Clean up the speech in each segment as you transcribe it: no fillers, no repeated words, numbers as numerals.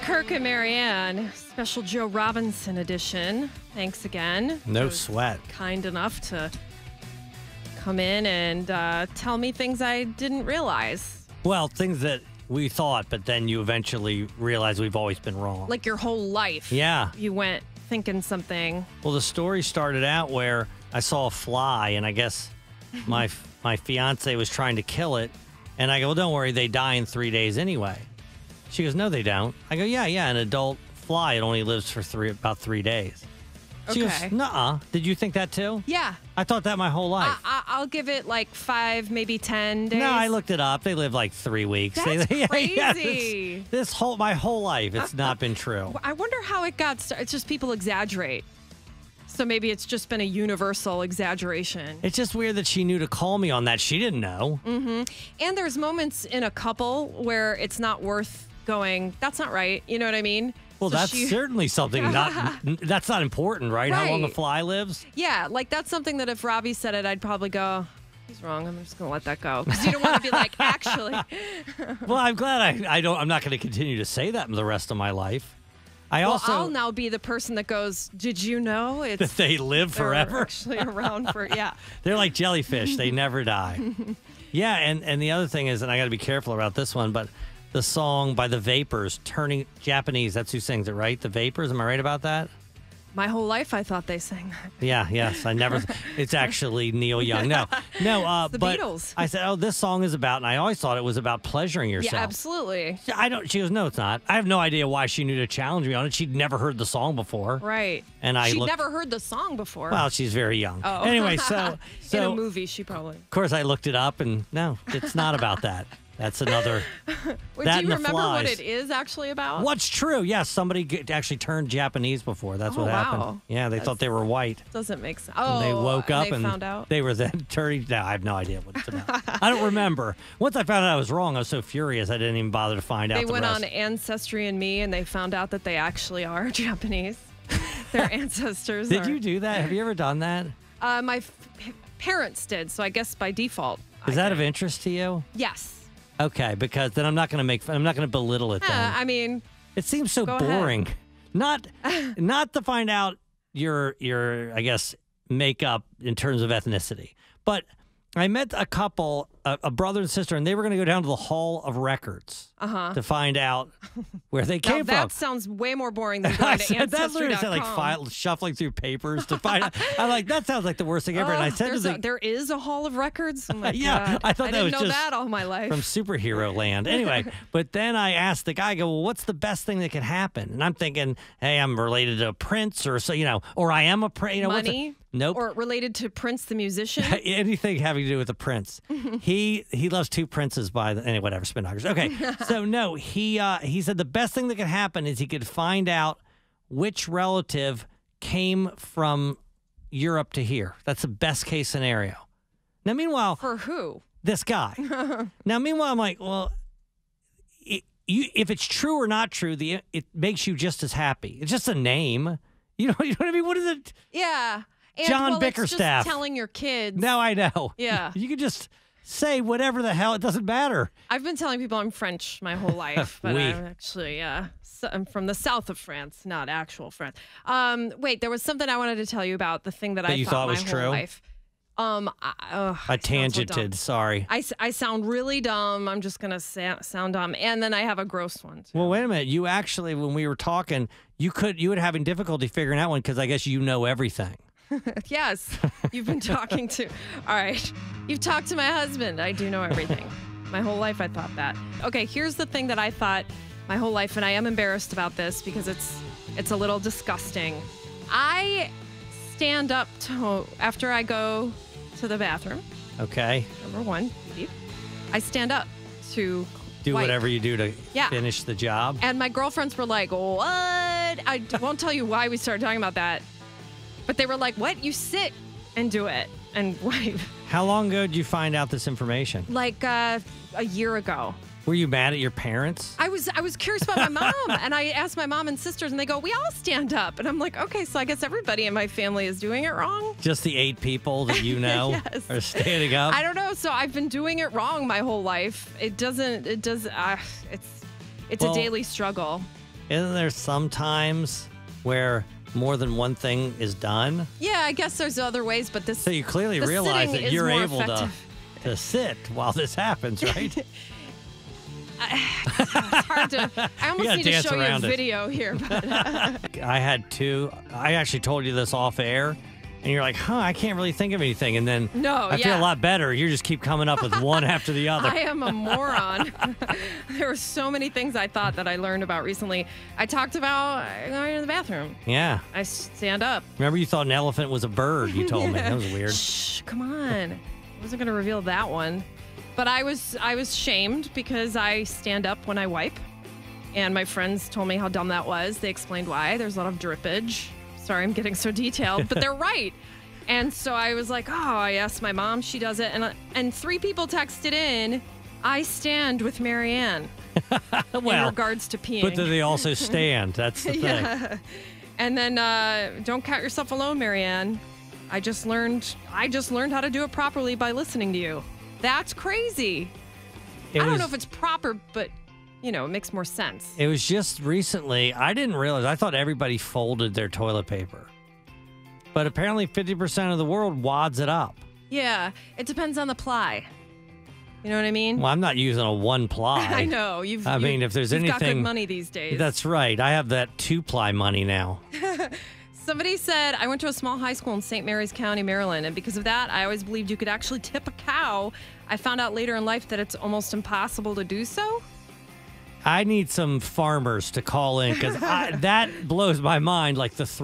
Kirk and Marianne, special Joe Robinson edition. Thanks again. No sweat. Kind enough to come in and tell me things I didn't realize. Well, things that we thought, but then you eventually realize we've always been wrong. Like your whole life. Yeah. You went thinking something. Well, the story started out where I saw a fly, and I guess my fiance was trying to kill it. And I go, well, don't worry, they die in 3 days anyway. She goes, no, they don't. I go, yeah, an adult fly, it only lives for about 3 days. She goes, nuh-uh. Did you think that too? Yeah. I thought that my whole life. I'll give it like 5, maybe 10 days. No, I looked it up. They live like 3 weeks. That's crazy. Yeah, my whole life, it's not been true. I wonder how it got started. It's just people exaggerate. So maybe it's just been a universal exaggeration. It's just weird that she knew to call me on that. She didn't know. Mm-hmm. And there's moments in a couple where it's not worth going, that's not right. You know what I mean? Well, so that's certainly something that's not important, right? How long a fly lives? Yeah, like that's something that if Robbie said it, I'd probably go, he's wrong. I'm just going to let that go. Because you don't want to be like, actually. Well, I'm glad I'm not going to continue to say that the rest of my life. I'll now be the person that goes, did you know that they live forever? They're actually around for, yeah. They're like jellyfish. They never die. Yeah, and the other thing is, and I got to be careful about this one, but the song by the Vapors, Turning Japanese, that's who sings it, right? The Vapors, am I right about that? My whole life, I thought they sang that. Yeah, yes. I never. It's actually Neil Young. No. The but Beatles. I said, oh, this song is about, and I always thought it was about pleasuring yourself. Yeah, absolutely. She goes, no, it's not. I have no idea why she knew to challenge me on it. She'd never heard the song before. Right. And she'd never heard the song before. Well, she's very young. Oh. Anyway, so in a movie, she probably. Of course, I looked it up, and no, it's not about that. That's another. Wait, do you remember what it is actually about? What's true? Yes, somebody actually turned Japanese before. That's what happened. Wow. Yeah, they thought they were white. Doesn't make sense. Oh, and they woke up and found out. They were then turning. No, I have no idea what it's about. I don't remember. Once I found out I was wrong, I was so furious I didn't even bother to find out. They went on Ancestry and Me, and they found out that they actually are Japanese. Their ancestors. Did you do that? Have you ever done that? My parents did, so I guess by default. Is that of interest to you? Yes. Okay, because then I'm not going to belittle it. Then I mean, it seems so boring. Not to find out your I guess makeup in terms of ethnicity, but I met a couple, a brother and sister, and they were going to go down to the Hall of Records to find out where they came from. That sounds way more boring than going to Ancestry.com. That's literally like shuffling through papers to find out. I'm like, that sounds like the worst thing ever. And I said there is a Hall of Records? Oh my yeah, God. I thought that was didn't know just that all my life. From superhero land. Anyway, but then I asked the guy, I go, well, what's the best thing that could happen? And I'm thinking, hey, I'm related to a Prince or so, or I am a Prince. Money? Nope. Or related to Prince the musician? Anything having to do with the Prince. He loves two princes whatever, spin knockers. Okay. So no, he said the best thing that could happen is he could find out which relative came from Europe to here. That's the best case scenario. Now, meanwhile, for who? This guy. Now, meanwhile, I'm like, well, if it's true or not true, it makes you just as happy. It's just a name. You know what I mean? What is it? Yeah. And, John Bickerstaff. It's just telling your kids. No, I know. Yeah. You can just say whatever the hell. It doesn't matter. I've been telling people I'm French my whole life, but I'm actually, I'm from the south of France, not actual France. Wait, there was something I wanted to tell you about the thing that I thought was true. Life. I tangented. So sorry. I sound really dumb. I'm just gonna sound dumb, and then I have a gross one too. Well, wait a minute. You actually, when we were talking, you were having difficulty figuring out one because I guess you know everything. Yes, you've been talking to. All right, you've talked to my husband. I do know everything. My whole life, I thought that. Okay, here's the thing that I thought my whole life, and I am embarrassed about this because it's a little disgusting. I stand up after I go to the bathroom. Okay. Number one, I stand up to do whatever you do to finish the job. And my girlfriends were like, what? I won't tell you why we started talking about that. But they were like, what? You sit and do it and wipe. How long ago did you find out this information? Like a year ago. Were you mad at your parents? I was curious about my mom, and I asked my mom and sisters, and they go, we all stand up. And I'm like, okay, so I guess everybody in my family is doing it wrong? Just the 8 people that you know yes. are standing up? I don't know. So I've been doing it wrong my whole life. It's a daily struggle. Isn't there some times where more than one thing is done? Yeah, I guess there's other ways, but this. So you clearly the realize sitting that is you're more able effective. to sit while this happens, right? It's hard to. I almost gotta need to dance show you a around it. video here, but I had two. I actually told you this off air, and you're like, I can't really think of anything. And then No, I feel yeah. a lot better. You just keep coming up with one after the other. I am a moron. There were so many things I thought that I learned about recently. I talked about going to the bathroom. Yeah. I stand up. Remember you thought an elephant was a bird, you told me. That was weird. Shh, come on. I wasn't going to reveal that one. But I was shamed because I stand up when I wipe. And my friends told me how dumb that was. They explained why. There's a lot of drippage. Sorry, I'm getting so detailed, but they're right. And so I was like, I asked my mom. She does it. And 3 people texted in, I stand with Marianne in regards to peeing. But do they also stand? That's the thing. Yeah. And then don't count yourself alone, Marianne. I just learned how to do it properly by listening to you. That's crazy. I don't know if it's proper, but it makes more sense. It was just recently, I didn't realize, I thought everybody folded their toilet paper. But apparently 50% of the world wads it up. Yeah, it depends on the ply. You know what I mean? Well, I'm not using a 1-ply. I know. If there's you've got good anything, money these days. That's right. I have that 2-ply money now. Somebody said, I went to a small high school in St. Mary's County, Maryland, and because of that, I always believed you could actually tip a cow. I found out later in life that it's almost impossible to do so. I need some farmers to call in because that blows my mind. Like the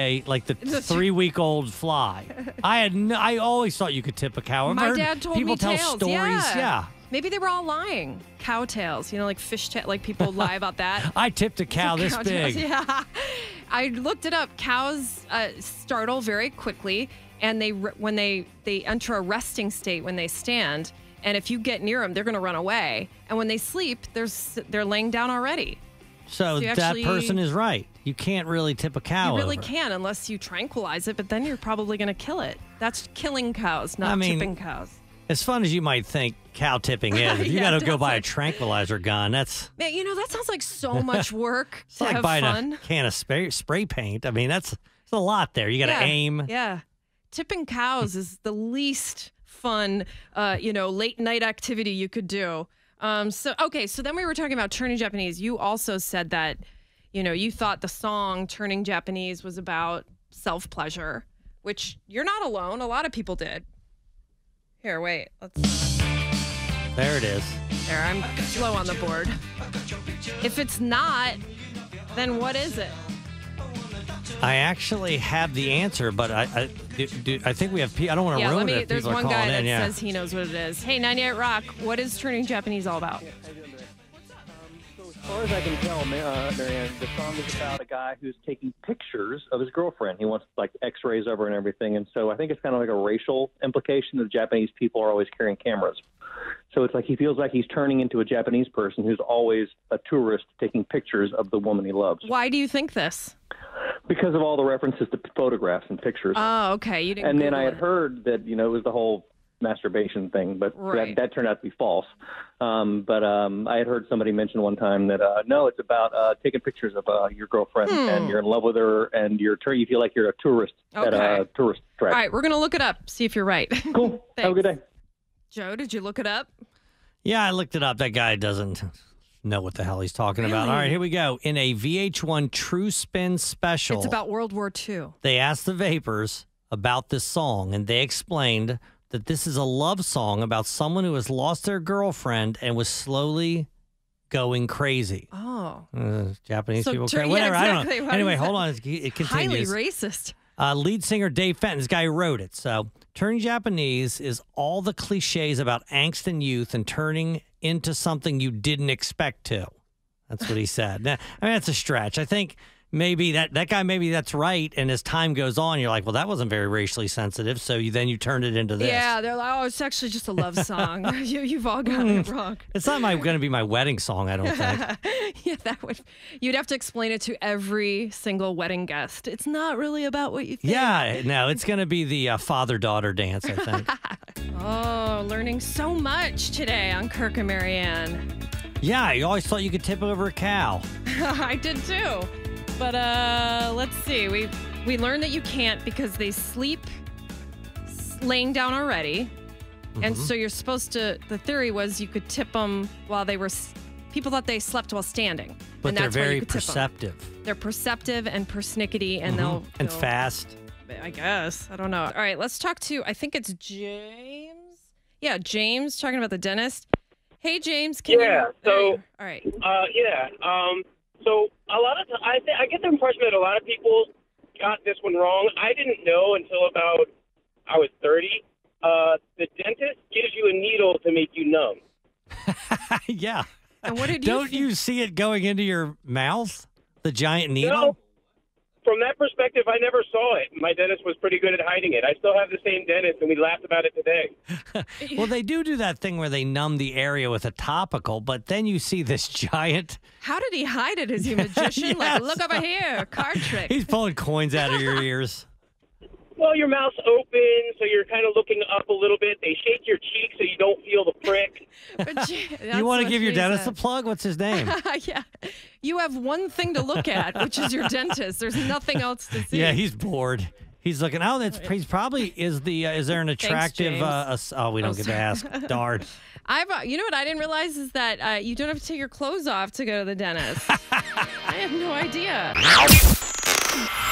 3-week-old fly. I always thought you could tip a cow. I've My heard dad told people me tell tales. stories. Yeah. Maybe they were all lying. Cow tails, like fish tail. Like people lie about that. I tipped a cow this Cow big. tails, yeah. I looked it up. Cows startle very quickly, and when they enter a resting state when they stand. And if you get near them, they're going to run away. And when they sleep, they're laying down already. So that person is right. You can't really tip a cow. You really over. can unless you tranquilize it, but then you're probably going to kill it. That's killing cows, not tipping cows. As fun as you might think cow tipping is, if you got to go buy a tranquilizer gun, that's... Man, that sounds like so much work It's to like have buying fun. a can of spray paint. I mean, that's a lot there. You got to aim. Yeah. Tipping cows is the least fun, late night activity you could do. So then we were talking about turning Japanese. You also said that, you thought the song Turning Japanese was about self-pleasure, which you're not alone. A lot of people did. Here, wait. There it is. There, I'm slow on the board. If it's not, then what is it? I actually have the answer, but I think we have. I don't want to ruin it. If There's people are one guy calling that in, says he knows what it is. Hey, 98 Rock, what is Turning Japanese all about? So as far as I can tell, Marianne, the song is about a guy who's taking pictures of his girlfriend. He wants X-rays of her and everything, and so I think it's kind of like a racial implication that Japanese people are always carrying cameras. So it's like he feels like he's turning into a Japanese person who's always a tourist taking pictures of the woman he loves. Why do you think this? Because of all the references to photographs and pictures. Oh, okay. You didn't. And then Google I had it. heard that it was the whole masturbation thing, but Right. that turned out to be false. But I had heard somebody mention one time that no, it's about taking pictures of your girlfriend and you're in love with her and you feel like you're a tourist at a tourist All attraction. right, we're gonna look it up. See if you're right. Cool. Have a good day. Joe, did you look it up? Yeah, I looked it up. That guy doesn't know what the hell he's talking about. All right, here we go. In a VH1 True Spin special, It's about World War II. they asked the Vapors about this song, and they explained that this is a love song about someone who has lost their girlfriend and was slowly going crazy. Oh, Japanese So people turn- crazy. yeah, Whatever. I don't exactly. know. What Anyway, is hold that? on. It highly continues. racist. Lead singer Dave Fenton, this guy who wrote it. So, turning Japanese is all the cliches about angst and youth and turning into something you didn't expect to. That's what he said. Now, I mean, that's a stretch. I think maybe that guy, maybe that's right. And as time goes on, you're like, well, that wasn't very racially sensitive. So then you turned it into this. Yeah, they're like, oh, it's actually just a love song. You've all got it wrong. It's not going to be my wedding song, I don't think. Yeah, you'd have to explain it to every single wedding guest. It's not really about what you think. Yeah, no, it's going to be the father-daughter dance, I think. Oh, learning so much today on Kirk and Marianne. Yeah, you always thought you could tip over a cow. I did too. But let's see. We learned that you can't because they sleep laying down already. And so you're supposed to, the theory was you could tip them while they were, people thought they slept while standing. But and they're that's why you very could tip 'em. perceptive. They're perceptive and persnickety, and they'll And fast. I guess. I don't know. All right, let's talk to, I think it's James. Yeah, James talking about the dentist. Hey, James. Can you, so, all right. So a lot of, I get the impression that a lot of people got this one wrong. I didn't know until about, I was 30. The dentist gives you a needle to make you numb. Yeah. And what did you Don't you see it going into your mouth? The giant needle? No. From that perspective, I never saw it. My dentist was pretty good at hiding it. I still have the same dentist, and we laughed about it today. Well, they do that thing where they numb the area with a topical, but then you see this giant. How did he hide it? Is he a magician? Yes. Like, look over here, card trick. He's pulling coins out of your ears. Well, your mouth's open, so you're kind of looking up a little bit. They shake your cheek so you don't feel the prick. You want to give your dentist a plug? What's his name? Yeah. You have one thing to look at, which is your dentist. There's nothing else to see. Yeah, he's bored. He's looking. Oh, he's probably is there an attractive? We don't get to ask. Darn. You know what I didn't realize is that you don't have to take your clothes off to go to the dentist. I have no idea.